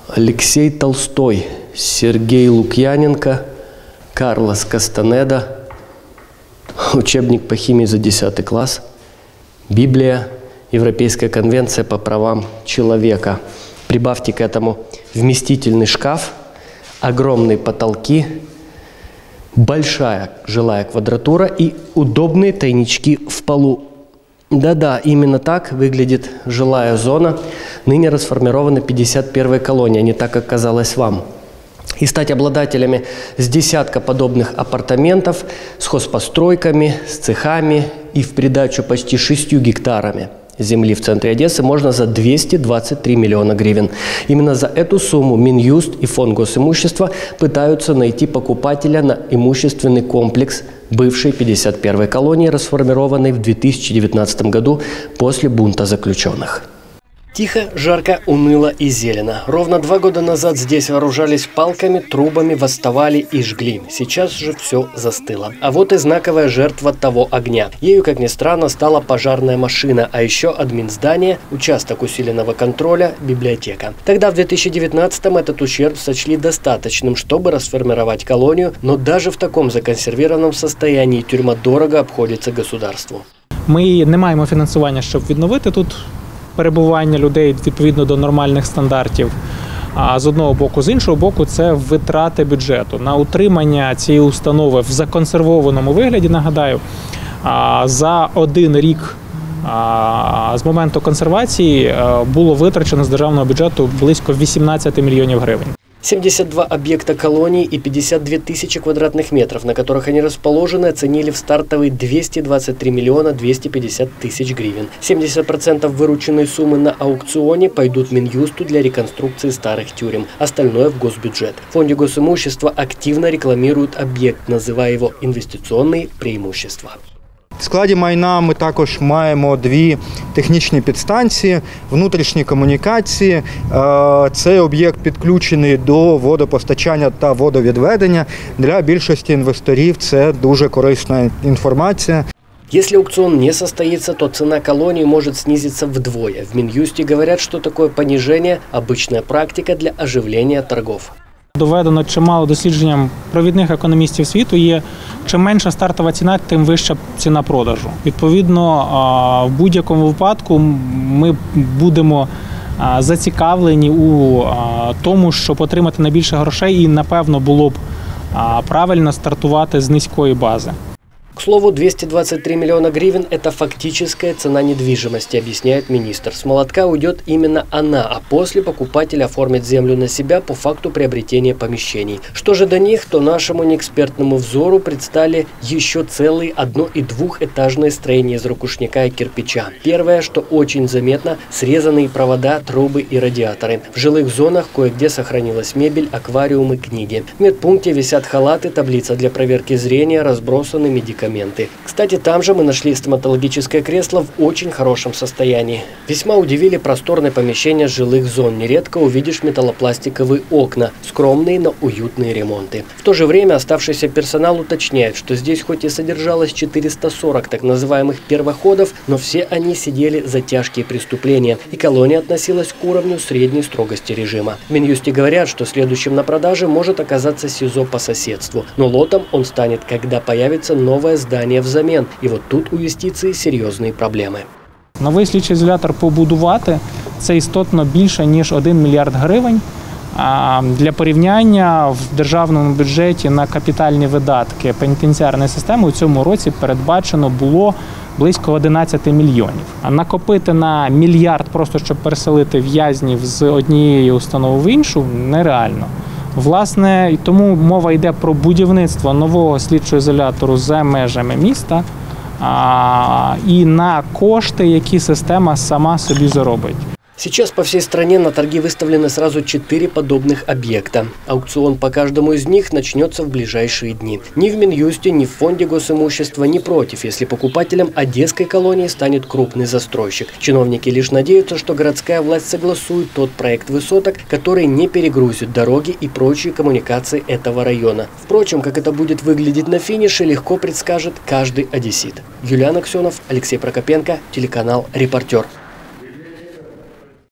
Алексей Толстой, Сергей Лукьяненко, Карлос Кастанеда, учебник по химии за 10 класс, Библия, Европейская конвенция по правам человека. Прибавьте к этому вместительный шкаф, огромные потолки, большая жилая квадратура и удобные тайнички в полу. Да-да, именно так выглядит жилая зона ныне расформированной 51-й колонии, а не так, как казалось вам. И стать обладателями с десятка подобных апартаментов с хозпостройками, с цехами и в придачу почти 6 гектарами земли в центре Одессы можно за 223 миллиона гривен. Именно за эту сумму Минюст и Фонд госимущества пытаются найти покупателя на имущественный комплекс бывшей 51-й колонии, расформированной в 2019 году после бунта заключенных. Тихо, жарко, уныло и зелено. Ровно 2 года назад здесь вооружались палками, трубами, восставали и жгли. Сейчас же все застыло. А вот и знаковая жертва того огня. Ею, как ни странно, стала пожарная машина, а еще админздание, участок усиленного контроля, библиотека. Тогда в 2019-м этот ущерб сочли достаточным, чтобы расформировать колонию, но даже в таком законсервированном состоянии тюрьма дорого обходится государству. Ми не маємо фінансування, щоб відновити тут перебування людей відповідно до нормальних стандартів. А з одного боку, з іншого боку, це витрати бюджету. На утримання цієї установи в законсервованому вигляді, нагадаю, за 1 рік з моменту консервації було витрачено з державного бюджету близько 18 мільйонів гривень. 72 объекта колонии и 52 тысячи квадратных метров, на которых они расположены, оценили в стартовые 223 миллиона 250 тысяч гривен. 70% вырученной суммы на аукционе пойдут Минюсту для реконструкции старых тюрем, остальное в госбюджет. В Фонде госимущества активно рекламируют объект, называя его «инвестиционные преимущества». В складі майна ми також маємо 2 технічні підстанції, внутрішні комунікації. Цей об'єкт підключений до водопостачання та водовідведення. Для більшості інвесторів це дуже корисна інформація. Если аукцион не состоится, то цена колонии может снизиться вдвое. В Минюсте говорят, что такое понижение – обычная практика для оживления торгов. Доведено чимало дослідженням провідних економістів світу є, чим менша стартова ціна, тим вища ціна продажу. Відповідно, в будь-якому випадку ми будемо зацікавлені у тому, щоб отримати найбільше грошей, і, напевно, було б правильно стартувати з низької бази. К слову, 223 миллиона гривен – это фактическая цена недвижимости, объясняет министр. С молотка уйдет именно она, а после покупатель оформит землю на себя по факту приобретения помещений. Что же до них, то нашему неэкспертному взору предстали еще целые 1- и 2-этажные строения из ракушняка и кирпича. Первое, что очень заметно – срезанные провода, трубы и радиаторы. В жилых зонах кое-где сохранилась мебель, аквариумы, книги. В медпункте висят халаты, таблица для проверки зрения, разбросаны медикаменты. Кстати, там же мы нашли стоматологическое кресло в очень хорошем состоянии. Весьма удивили просторные помещения жилых зон. Нередко увидишь металлопластиковые окна, скромные, но уютные ремонты. В то же время оставшийся персонал уточняет, что здесь хоть и содержалось 440 так называемых первоходов, но все они сидели за тяжкие преступления, и колония относилась к уровню средней строгости режима. В Минюсте говорят, что следующим на продаже может оказаться СИЗО по соседству, но лотом он станет, когда появится новое здание взамен. И вот тут у юстиции серьезные проблемы. Новий слідчий ізолятор побудувати – це істотно більше, ніж 1 мільярд гривень. Для порівняння, в державному бюджеті на капітальні видатки пенітенціарної системи у цьому році передбачено було близько 11 мільйонів. А накопити на мільярд просто, щоб переселити в'язнів з однієї установи в іншу – нереально. Власне, і тому мова йде про будівництво нового слідчого ізолятору за межами міста і на кошти, які система сама собі заробить. Сейчас по всей стране на торги выставлены сразу 4 подобных объекта. Аукцион по каждому из них начнется в ближайшие дни. Ни в Минюсте, ни в Фонде госимущества не против, если покупателем одесской колонии станет крупный застройщик. Чиновники лишь надеются, что городская власть согласует тот проект высоток, который не перегрузит дороги и прочие коммуникации этого района. Впрочем, как это будет выглядеть на финише, легко предскажет каждый одессит. Юлиан Аксенов, Алексей Прокопенко, телеканал «Репортер».